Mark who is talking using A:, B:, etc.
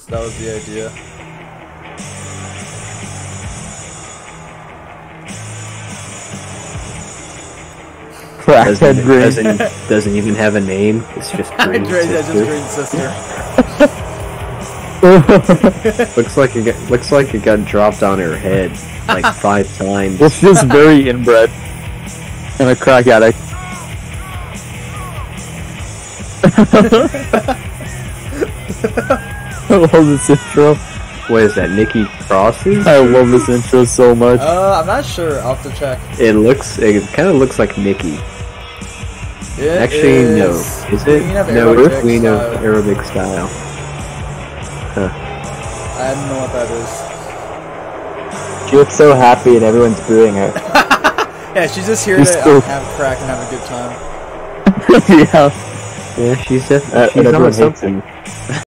A: that was the idea.
B: Doesn't even have a name. It's just Green Sister.
A: Green Sister.
B: looks like it got dropped on her head like 5 times.
C: Well, she's very inbred and a crack addict. I love this intro.
B: What is that, Nikki Cross's?
C: I love this intro so much.
A: I'm not sure. I'll have to check.
B: It kind of looks like Nikki. Actually, no. Is it? No, it's Queen of Arabic Style. Huh.
A: I don't know what that is.
C: She looks so happy and everyone's booing her.
A: Yeah, she's just here to have crack and have a good time.
C: Yeah.
B: Yeah, she's on something.